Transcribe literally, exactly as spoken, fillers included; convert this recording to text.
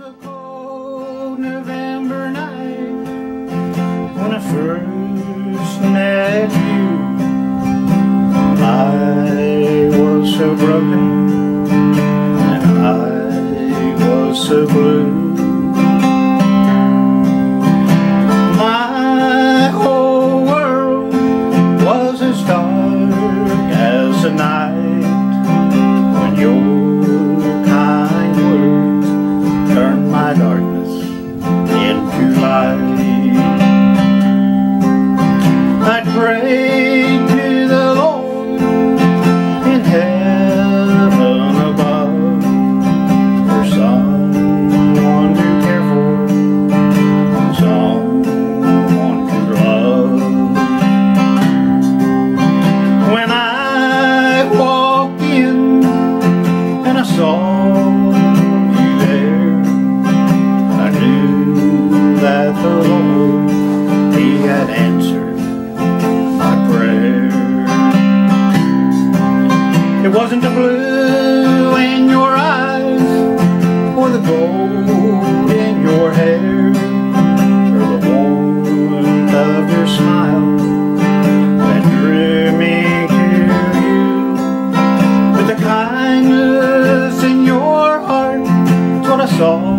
a cold November night when I first met you. I was so broken and I was so blue. My whole world was as dark as the night when your kind words turned my darkness into light. I prayed to the Lord in heaven above for someone to care for, someone to love. When I walked in and I saw you there, I knew that the Lord, He had answered my prayer. It wasn't the blue in your eyes or the gold in your hair or the warmth of your smile that drew me to you, but the kindness in your heart is what I saw